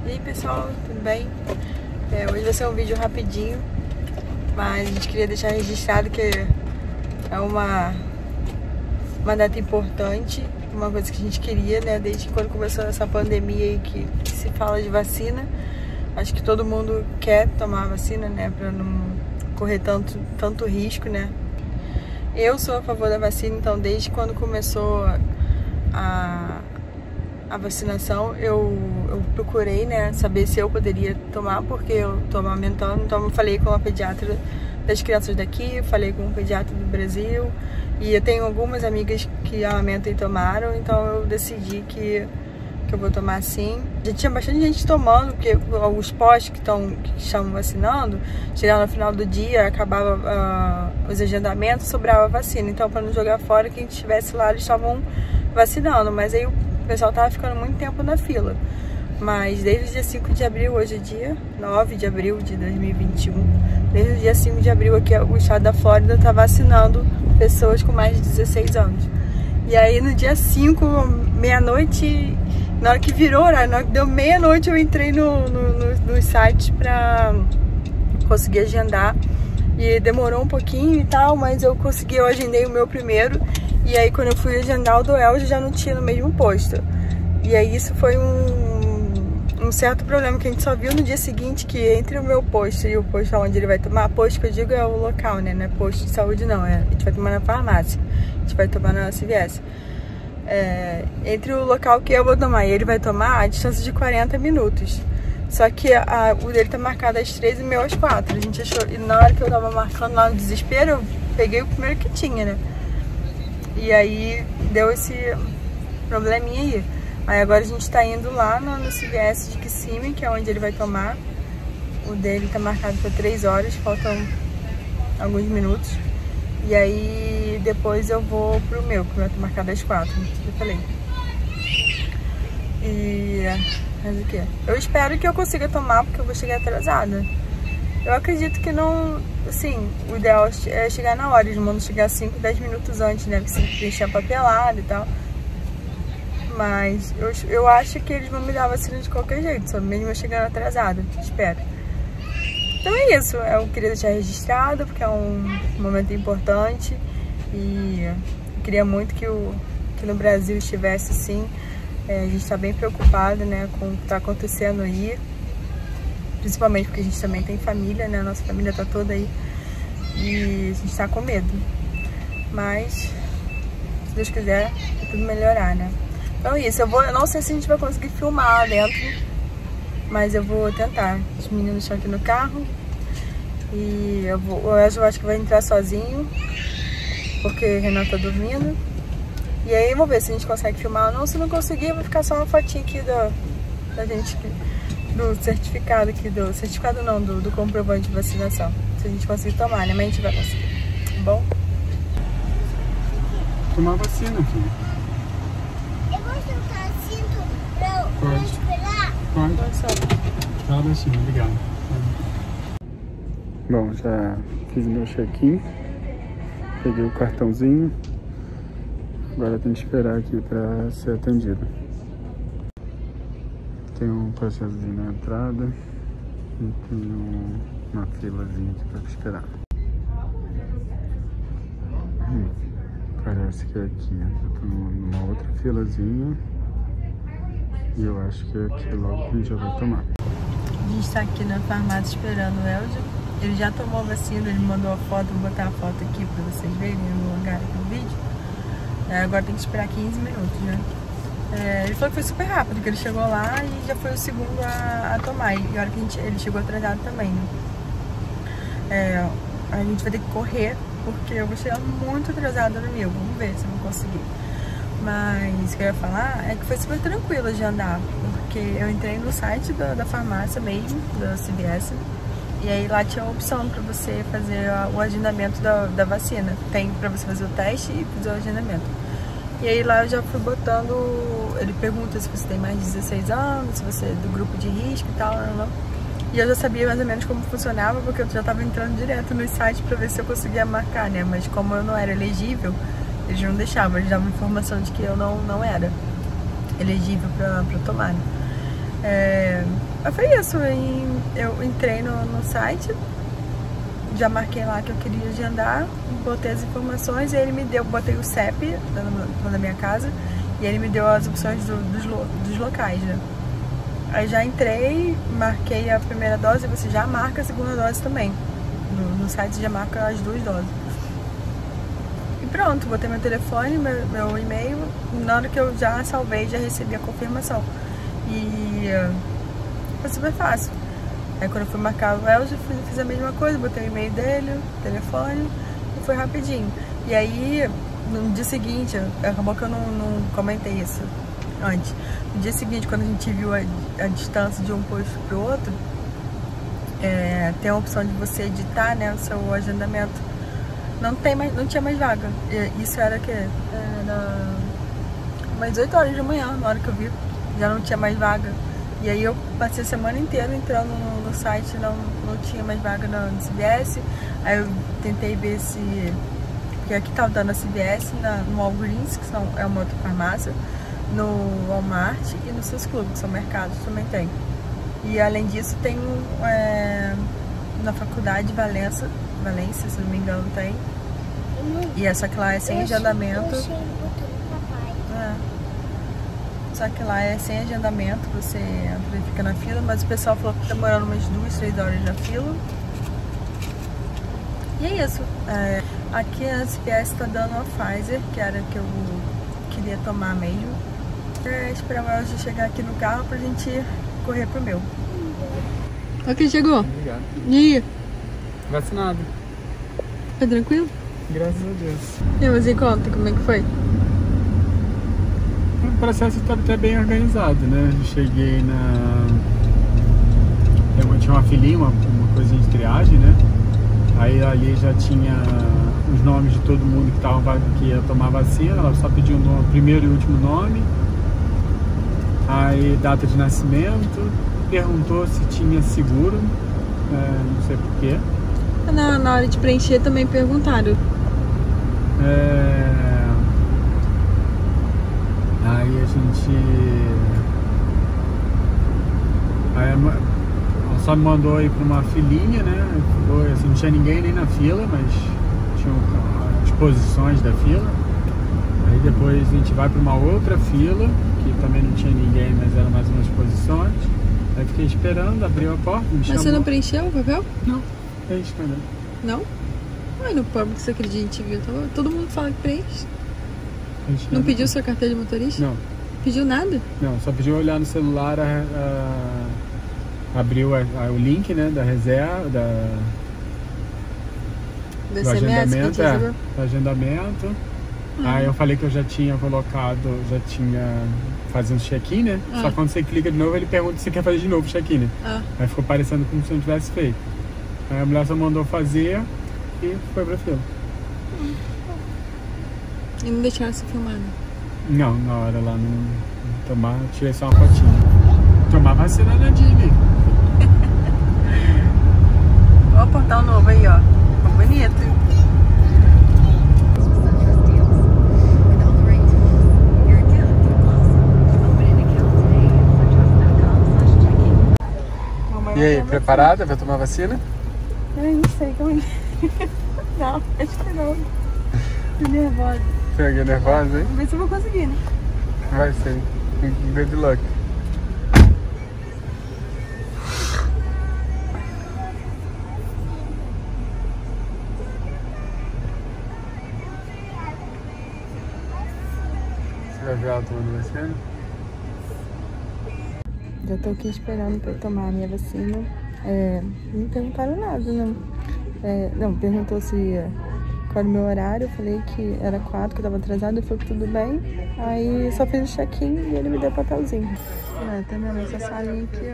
E aí pessoal, tudo bem? Hoje vai ser um vídeo rapidinho, mas a gente queria deixar registrado que é uma data importante, uma coisa que a gente queria, né? Desde quando começou essa pandemia aí que se fala de vacina. Acho que todo mundo quer tomar a vacina, né? Pra não correr tanto risco, né? Eu sou a favor da vacina, então desde quando começou a vacinação, eu procurei, né, saber se eu poderia tomar, porque eu tô amamentando. Então eu falei com a pediatra das crianças daqui, falei com o pediatra do Brasil, e eu tenho algumas amigas que amamentam e tomaram, então eu decidi que eu vou tomar sim. Já tinha bastante gente tomando, porque os postos que estão vacinando, chegando no final do dia, acabava os agendamentos, sobrava a vacina. Então, para não jogar fora, quem estivesse lá, eles estavam vacinando. Mas aí o pessoal tava ficando muito tempo na fila. Mas desde o dia 5 de abril, hoje é dia 9 de abril de 2021, desde o dia 5 de abril aqui o estado da Flórida tá vacinando pessoas com mais de 16 anos. E aí no dia 5, meia-noite, na hora que virou horário, na hora que deu meia-noite, eu entrei nos sites pra conseguir agendar. E demorou um pouquinho e tal, mas eu consegui, eu agendei o meu primeiro. E aí quando eu fui agendar o do Elgio, já não tinha no mesmo posto. E aí isso foi um certo problema que a gente só viu no dia seguinte, que entre o meu posto e o posto onde ele vai tomar, posto que eu digo é o local, né? Não é posto de saúde não, a gente vai tomar na farmácia, a gente vai tomar na CVS. Entre o local que eu vou tomar e ele vai tomar, a distância de 40 minutos. Só que o dele tá marcado às 13 e o meu às 4. A gente achou, e na hora que eu tava marcando lá no desespero, eu peguei o primeiro que tinha, né? E aí deu esse probleminha aí. Aí agora a gente tá indo lá no CVS de Kissimmee, que é onde ele vai tomar. O dele tá marcado para 3 horas, faltam alguns minutos. E aí depois eu vou pro meu, que vai estar marcado às 4, como eu falei. Mas o que? Eu espero que eu consiga tomar, porque eu vou chegar atrasada. Eu acredito que não, assim, o ideal é chegar na hora. Eles mandam chegar 5, 10 minutos antes, né? Porque você tem que preencher a papelada e tal. Mas eu acho que eles vão me dar a vacina de qualquer jeito, só mesmo eu chegando atrasada, espero. Então é isso, eu queria deixar registrado, porque é um momento importante. E eu queria muito que no Brasil estivesse assim. A gente está bem preocupado, né, com o que está acontecendo aí. Principalmente porque a gente também tem família, né? A nossa família tá toda aí. E a gente tá com medo. Mas, se Deus quiser, vai tudo melhorar, né? Então é isso, eu não sei se a gente vai conseguir filmar lá dentro, mas eu vou tentar. Os meninos estão aqui no carro. E o Elgio acho que vai entrar sozinho, porque o Renan tá dormindo. E aí vamos ver se a gente consegue filmar ou não. Se não conseguir, vai ficar só uma fotinha aqui da gente, do certificado aqui, do comprovante de vacinação. Se a gente conseguir tomar, né? Mas a gente vai conseguir, tá bom? Tomar vacina, filho. Eu vou soltar cinto pra eu esperar? Pode. Fala baixinho, obrigado. Bom, já fiz meu check-in. Peguei o cartãozinho. Agora tem que esperar aqui pra ser atendido. Tem um processozinho na entrada e tem uma filazinha aqui pra esperar. Parece que é aqui. Eu tô numa outra filazinha e eu acho que é aqui logo que a gente já vai tomar. A gente tá aqui na farmácia esperando o Elgio. Ele já tomou a vacina, ele mandou a foto, vou botar a foto aqui pra vocês verem no lugar aqui no vídeo. Agora tem que esperar 15 minutos, né? Ele falou que foi super rápido, que ele chegou lá e já foi o segundo a tomar. E a hora que ele chegou atrasado também, né? A gente vai ter que correr, porque eu vou chegar muito atrasada no meu. Vamos ver se eu vou conseguir. Mas o que eu ia falar é que foi super tranquilo de andar, porque eu entrei no site da farmácia mesmo, da CVS, e aí lá tinha a opção para você fazer o agendamento da vacina. Tem para você fazer o teste e fazer o agendamento. E aí lá eu já fui botando, ele pergunta se você tem mais de 16 anos, se você é do grupo de risco e tal, não. E eu já sabia mais ou menos como funcionava, porque eu já estava entrando direto no site para ver se eu conseguia marcar, né? Mas como eu não era elegível, eles não deixavam, eles davam informação de que eu não era elegível para tomar, né? foi isso. Eu entrei no site, já marquei lá que eu queria agendar, botei as informações e ele me deu, botei o CEP da minha casa e ele me deu as opções dos locais, né? Aí já entrei, marquei a primeira dose e você já marca a segunda dose também. No site já marca as 2 doses. E pronto, botei meu telefone, meu e-mail, na hora que eu já salvei, já recebi a confirmação. E foi super fácil. Aí quando eu fui marcar o Elcio, fiz a mesma coisa, botei o e-mail dele, o telefone e foi rapidinho. E aí, no dia seguinte, acabou que eu não comentei isso antes. No dia seguinte, quando a gente viu a distância de um posto pro outro, tem a opção de você editar, né, o seu agendamento. Não tinha mais vaga. Isso era que era umas 8 horas da manhã, na hora que eu vi, já não tinha mais vaga. E aí eu passei a semana inteira entrando no site, não tinha mais vaga no CVS. Aí eu tentei ver se... Porque aqui tava dando a CVS no Walgreens, que é uma outra farmácia, no Walmart e no Sus Club, que são mercados, também tem. E além disso tem na faculdade Valência, se não me engano, tem. E essa que lá é sem agendamento. Só que lá é sem agendamento, você entra e fica na fila, mas o pessoal falou que tá demorando umas 2, 3 horas na fila. E é isso. Aqui a CVS tá dando a Pfizer, que era que eu queria tomar mesmo. Esperar o Elcio chegar aqui no carro pra gente correr pro meu. Ok, chegou. Obrigado. E aí? Vacinado. Foi tranquilo? Graças a Deus. E você conta como é que foi? O processo está até bem organizado, né? Eu cheguei tinha uma filinha, uma coisinha de triagem, né? Aí ali já tinha os nomes de todo mundo que ia tomar vacina. Ela só pediu o primeiro e último nome. Aí data de nascimento. Perguntou se tinha seguro. Não sei porquê. Na hora de preencher também perguntaram. Aí a gente... Aí ela só me mandou ir pra uma filinha, né? Assim, não tinha ninguém nem na fila, mas tinha as posições da fila. Aí depois a gente vai pra uma outra fila, que também não tinha ninguém, mas eram mais umas posições. Aí fiquei esperando, abriu a porta, me chamou. Mas você não preencheu o papel? Não, preenche também. Não? Ai, no público você acredita, a gente viu. Todo mundo fala que preenche. Não pediu sua carteira de motorista? Não. Pediu nada? Não, só pediu olhar no celular, abriu o link, né, da reserva, do agendamento, do agendamento. Aí eu falei que eu já tinha fazendo check-in, né? Só quando você clica de novo, ele pergunta se você quer fazer de novo o check-in, né? Aí ficou parecendo como se eu não tivesse feito. Aí a mulher só mandou fazer e foi pra fila. E não deixaram você filmar, né? Não, na hora lá não tirei só uma fotinha. Tomar vacina na Dini. Olha o portal novo aí, ó. Ficou bonito. E aí, preparada? Vai tomar vacina? Eu não sei como é. Não, acho que não. Tô nervosa. Você é nervosa, hein? Vamos ver se eu vou conseguir, né? Vai ser. Good luck. Você vai ver ela tomando vacina? Já tô aqui esperando pra eu tomar a minha vacina. Não perguntaram nada, não. Não, perguntou qual era o meu horário. Eu falei que era 4, que eu tava atrasada. Foi tudo bem. Aí só fiz o check-in e ele me deu o papelzinho. Tem essa salinha aqui,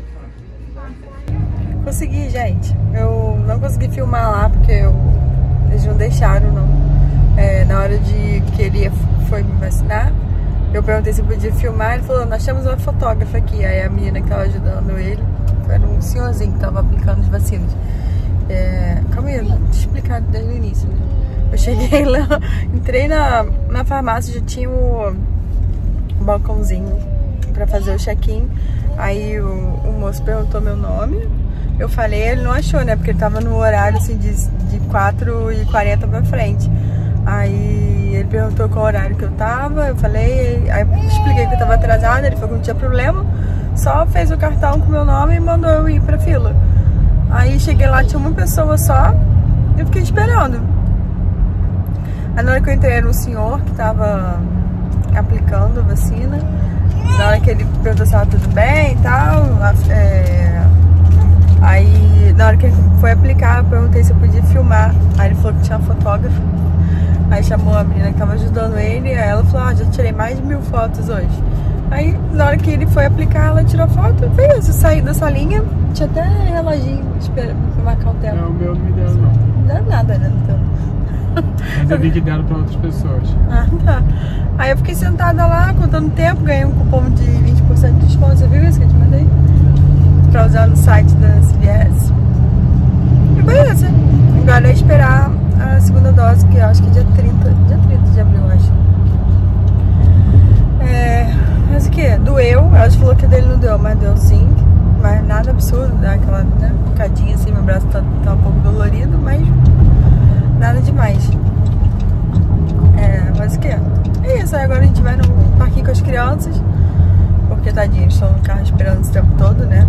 ó. Consegui, gente. Eu não consegui filmar lá porque eles não deixaram, não. Na hora que ele foi me vacinar, eu perguntei se podia filmar, ele falou, nós temos uma fotógrafa aqui. Aí a menina que tava ajudando ele, era um senhorzinho que tava aplicando as vacinas. Calma aí, deixa eu explicar desde o início. Eu cheguei lá, entrei na farmácia, já tinha um balcãozinho pra fazer o check-in. Aí o moço moço perguntou meu nome. Eu falei, ele não achou, né? Porque ele tava no horário assim de 4h40 pra frente. Aí ele perguntou qual horário que eu tava, eu falei, aí expliquei que eu tava atrasada, ele falou que não tinha problema, só fez o cartão com meu nome e mandou eu ir pra fila. Aí cheguei lá, tinha uma pessoa só, eu fiquei esperando. Aí na hora que eu entrei era um senhor que tava aplicando a vacina, na hora que ele perguntou se tava tudo bem e tal, aí na hora que ele foi aplicar, eu perguntei se eu podia filmar, aí ele falou que tinha fotógrafo. Aí chamou a menina que tava ajudando ele, aí ela falou, já tirei mais de 1000 fotos hoje. Aí na hora que ele foi aplicar, ela tirou foto, foi isso, saí da salinha, tinha até reloginho pra marcar o tempo. Não, o meu não me deram não. Não dá nada, né? Então. Mas eu vi que deram pra outras pessoas. Ah, tá. Aí eu fiquei sentada lá, contando tempo, ganhei um cupom de 20% de desconto, você viu isso que eu te mandei? Pra usar no site da CVS. E foi isso. Agora é esperar a segunda dose, que eu acho que é dia 30 de abril, eu acho. Mas o que? Doeu, ela falou que dele não deu, mas deu sim. Mas nada absurdo, dá aquela picadinha assim, meu braço tá um pouco dolorido, mas nada demais. Mas o que? É isso, aí agora a gente vai no parquinho com as crianças, porque tadinhos, estão no carro esperando esse tempo todo, né?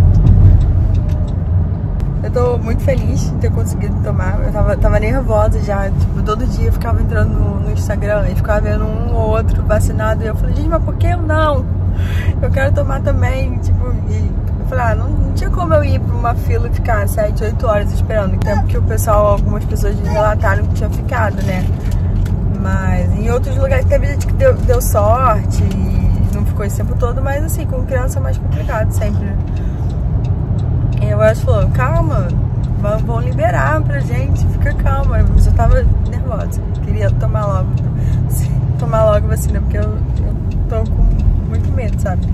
Eu tô muito feliz de ter conseguido tomar. Eu tava nervosa já. Tipo, todo dia eu ficava entrando no Instagram e ficava vendo um ou outro vacinado. E eu falei, gente, mas por que eu não? Eu quero tomar também. Tipo, e eu falei, não tinha como eu ir pra uma fila e ficar 7, 8 horas esperando. Tempo que o pessoal, algumas pessoas relataram que tinha ficado, né? Mas em outros lugares teve gente que deu sorte e não ficou esse tempo todo. Mas assim, com criança é mais complicado sempre, né? E eu acho que falou, calma, vão liberar pra gente, fica calma. Mas eu tava nervosa, queria tomar logo a vacina, porque eu tô com muito medo, sabe?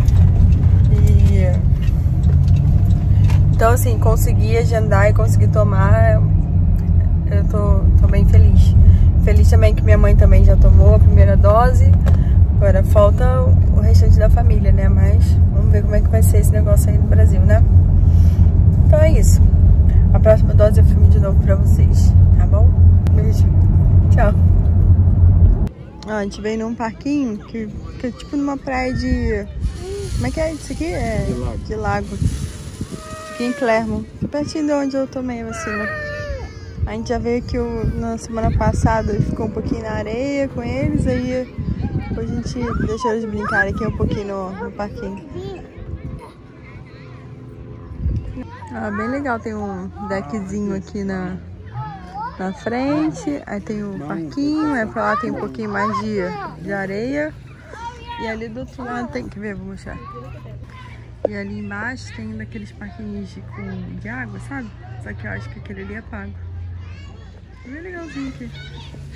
Então assim, consegui agendar e consegui tomar, eu tô bem feliz. Feliz também que minha mãe também já tomou a primeira dose. Agora falta o restante da família, né? Mas vamos ver como é que vai ser esse negócio aí no Brasil, né? Então é isso. A próxima dose eu filmo de novo pra vocês, tá bom? Beijo. Tchau. Ó, a gente veio num parquinho que é tipo numa praia de... Como é que é isso aqui? De lago. Aqui em Clermont. Pertinho de onde eu tomei a vacina. A gente já veio aqui na semana passada e ficou um pouquinho na areia com eles. Aí depois a gente deixou eles brincarem aqui um pouquinho no parquinho. Bem legal, tem um deckzinho aqui na frente, aí tem o parquinho, aí pra lá tem um pouquinho mais de areia, e ali do outro lado tem que ver, vou mostrar. E ali embaixo tem daqueles parquinhos de água, sabe? Só que eu acho que aquele ali é pago. Bem legalzinho aqui.